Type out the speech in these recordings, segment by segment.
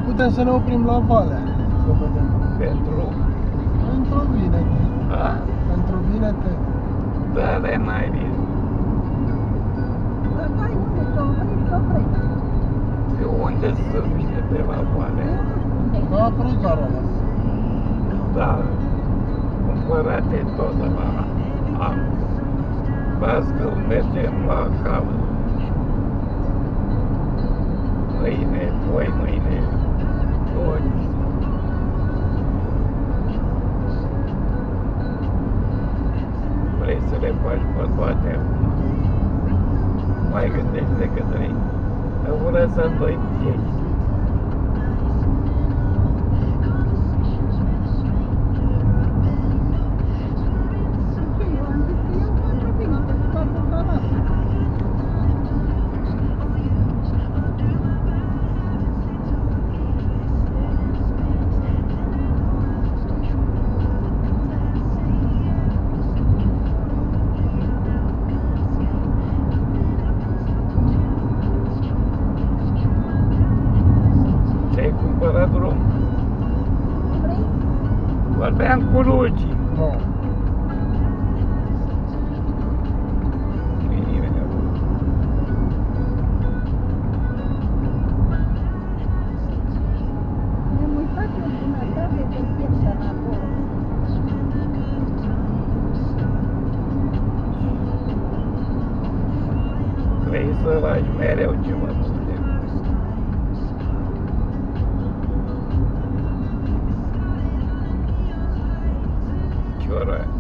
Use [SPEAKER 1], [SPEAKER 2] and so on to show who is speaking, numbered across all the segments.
[SPEAKER 1] putem să ne oprim la Valea, să vedem. Pentru vinete.
[SPEAKER 2] A?
[SPEAKER 1] Pentru vinete.
[SPEAKER 2] Da, de n-ai bine.
[SPEAKER 3] Dacă ai unde să oprești, oprești.
[SPEAKER 2] De unde să vine de la Valea?
[SPEAKER 1] La Prozarul ăla.
[SPEAKER 2] Da, cumpărate tot de la am. Las că mergem la hală. Mâine, poi mâine, luni. Vrei să le faci pe toate acum? Mai gândește că trei. Am lăsat doi piei. Ți-ai cumpărat drum?
[SPEAKER 3] Vrei?
[SPEAKER 2] Vorbeam cu Luci.
[SPEAKER 1] Nu.
[SPEAKER 2] Nu-i nimeni acolo.
[SPEAKER 3] Ne-am uitat eu bunătate de piesă acolo.
[SPEAKER 2] Vrei să lași mereu ceva putem. Ce ora e?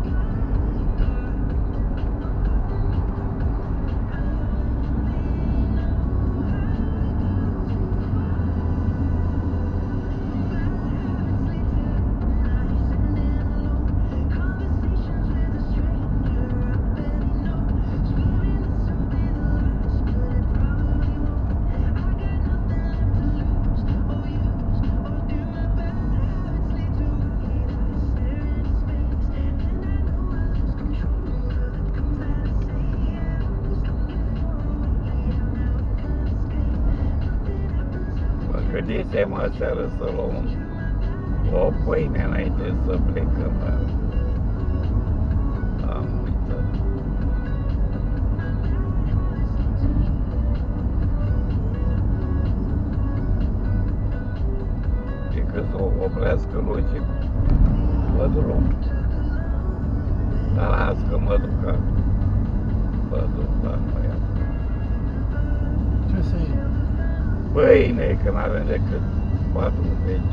[SPEAKER 2] Mă gândisem aseară să luăm o pâine înainte să plecăm, dar am uitat. E că să o oprească Luci pe drum. Dar las că mă duc acum. Mă duc la noi acum.
[SPEAKER 1] Ce să iei?
[SPEAKER 2] Pâine, că n-avem decât 4 veci.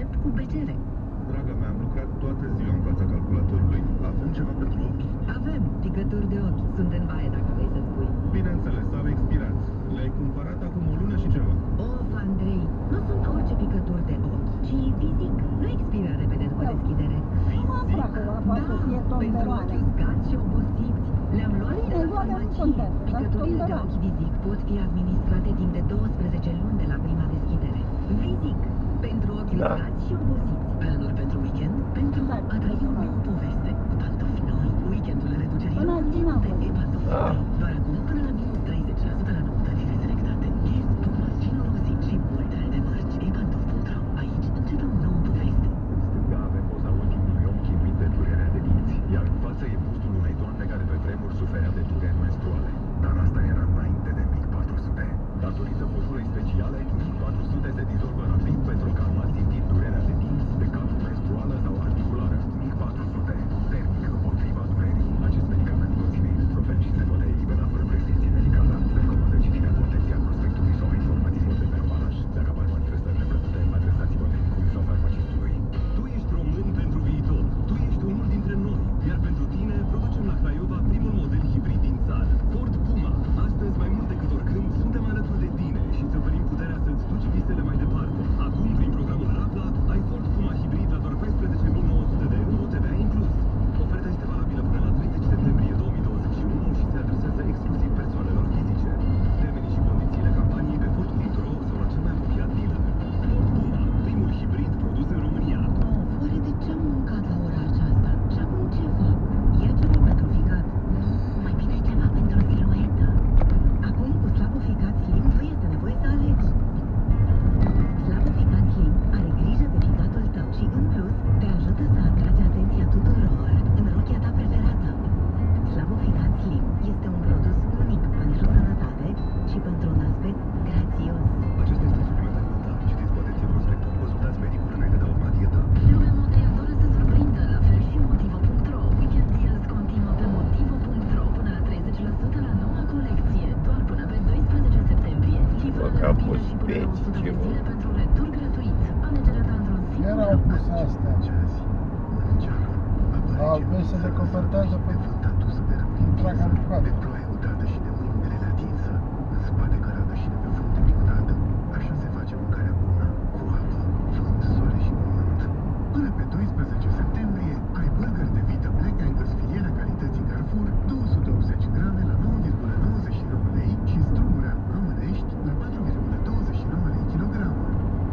[SPEAKER 4] Începi cu BCR.
[SPEAKER 5] Dragă mea, am lucrat toată ziua în fața calculatorului. Avem ceva pentru ochi?
[SPEAKER 4] Avem picături de ochi. Sunt în baie dacă vrei să spui.
[SPEAKER 5] Bineînțeles, au expirat. Le-ai cumpărat acum o lună și ceva.
[SPEAKER 4] Of, Andrei, nu sunt orice picături de ochi, ci Vizic. Nu expiră repede după deschidere.
[SPEAKER 3] Mă află acolo, poate să fie
[SPEAKER 4] pentru
[SPEAKER 3] tomberoane.
[SPEAKER 4] ochi uscați și obosiți. Le-am luat
[SPEAKER 3] Bine,
[SPEAKER 4] de la
[SPEAKER 3] luăm, nu
[SPEAKER 4] farmacie.
[SPEAKER 3] contează, dar
[SPEAKER 4] Picăturile de
[SPEAKER 3] tomberoane.
[SPEAKER 4] ochi Vizic pot fi administrate timp de 12 luni de la prima deschidere. Vizic. Pentru ochi
[SPEAKER 2] Da.
[SPEAKER 4] uscați și obosiți. Planuri pentru weekend? Pentru
[SPEAKER 3] Da,
[SPEAKER 4] a trăi o nouă poveste. Cu pantofi noi, weekendul reducerii
[SPEAKER 3] Până
[SPEAKER 4] în
[SPEAKER 3] din
[SPEAKER 4] multe
[SPEAKER 3] acolo.
[SPEAKER 4] e-pantofi.
[SPEAKER 2] Da.
[SPEAKER 4] Doar acum până la minus 30% la noutățile selectate. Kiss, Puma, Cinolosit și multe alte mărci. e-pantofi.ro. Aici începe o nouă poveste.
[SPEAKER 5] În stânga avem poza ultimului om chinuit de durerea de dinți, iar în față e bustul unei doamne care pe vremuri suferea de dureri menstruale. Dar asta era înainte de MiG 400. Datorită formulei speciale, MiG 400 se dizolvă rapid pentru a calma simțit durerea de dinți, de cap, menstruală sau articulară. MiG 400, termic împotriva durerii. Acest medicament conține ibuprofen și se poate elibera fără prescripție medicală. Recomandă citirea cu atenție a prospectului sau a informațiilor de pe ambalaj. Dacă apar manifestări neplăcute, adresați-vă medicului sau farmacistului.
[SPEAKER 6] Tu ești român pentru viitor. Tu ești unul dintre noi. Iar pentru tine, producem la Craiova primul model hibrid din țară. Ford Puma. Astăzi, mai mult decât oricând, suntem alături de tine și îți oferim puterea să-ți duci visele mai departe. Acum, prin programul Rapla, ai Ford Puma hibrid la doar 14.900 de euro, TVA inclus. Oferta este valabilă până la 30 septembrie 2021 și se adresează exclusiv persoanelor fizice. Termenii și condițiile campaniei pe Ford.ro sau la cel mai apropiat dealer. Ford Puma, primul hibrid produs în România.
[SPEAKER 4] Oare de ce am mâncat la ora aceasta? Și acum ce fac? Ia ceva pentru ficat. Nu, mai bine ceva pentru siluetă. Acum cu Slaboficat Slim nu este nevoie să alegi. Slaboficat Slim are grijă de ficatul tău și în plus te ajută să atragi atenția tuturor în rochia ta preferată. Slaboficat Slim este un produs unic pentru sănătate și pentru un aspect grațios.
[SPEAKER 5] Acesta este supliment alimentar. Citiți cu atenție prospectul. Consultați medicul înainte de a urma dieta.
[SPEAKER 4] Lumea model doar să surprindă, la fel și Motivo.ro. Weekend deals continuă pe Motivo.ro până la 30% la noua colecție, doar până pe 12 septembrie. Livrare
[SPEAKER 2] Că a
[SPEAKER 4] rapidă
[SPEAKER 2] pus
[SPEAKER 4] și până la 100 de
[SPEAKER 2] peci,
[SPEAKER 4] zile pentru retur gratuit. Alegerea ta într-un singur
[SPEAKER 1] Erau
[SPEAKER 4] loc.
[SPEAKER 1] puse astea.
[SPEAKER 5] Ceazi, încearcă.
[SPEAKER 1] Au mers să decopertează pe
[SPEAKER 5] vânt adusă de
[SPEAKER 1] întreaga
[SPEAKER 5] răpință,
[SPEAKER 1] bucată.
[SPEAKER 5] de ploaie udată și de mâinile atinsă, în spate căradă și de pe frunte pictată. Așa se face mâncarea bună, cu apă, vânt, soare și pământ. Până pe 12 septembrie, ai burger de vită Black Angus filiera calității Carrefour, 280 grame la 9,99 lei și struguri românești la 4,29 lei kilogramul.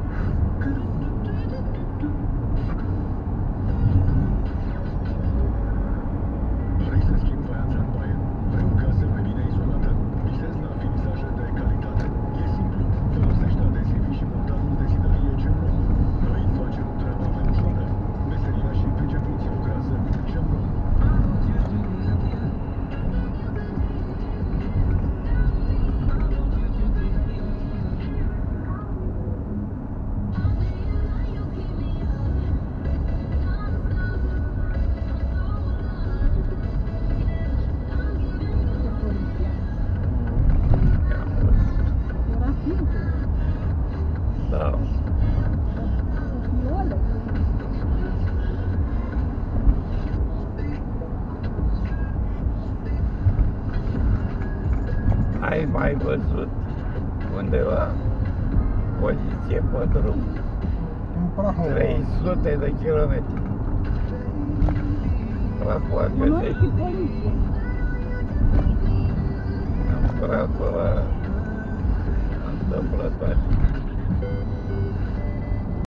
[SPEAKER 5] Vrei să schimbi faianța în baie? Vrei o casă mai bine izolată? Visezi la finisaje de calitate? E simplu. Folosește adezivi și montajul de zinărie Gemron. Noi facem treaba mai ușoară. Meseriașii pricepuți lucrează cu Gemron.
[SPEAKER 3] Era filtrul.
[SPEAKER 2] Da.
[SPEAKER 3] Cu fiole.
[SPEAKER 2] Ai mai văzut undeva poliție pe drum?
[SPEAKER 1] în Prahova.
[SPEAKER 2] 300 de kilometri. Prahova
[SPEAKER 3] Cu noi
[SPEAKER 2] găsești
[SPEAKER 3] și poliție.
[SPEAKER 2] în Prahova întâmplă toate.